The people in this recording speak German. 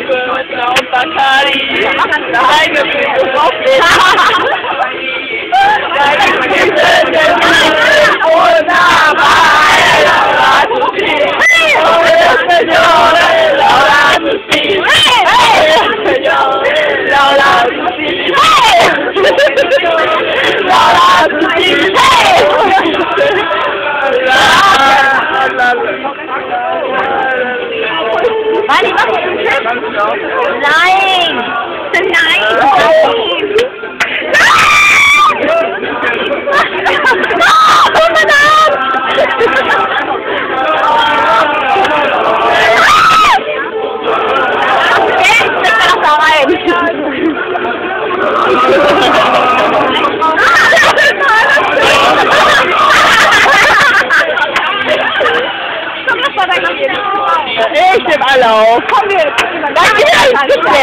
und Bacardi. Deine Füße auf den deine Füße sind wunderbar. Laura Tutti. Signore, Laura Tutti. Signore, Laura Tutti. Laura Tutti. Wally, mach ich einen Tipp? Nein! Nein! Ich nehme alle auf. Komm, wir.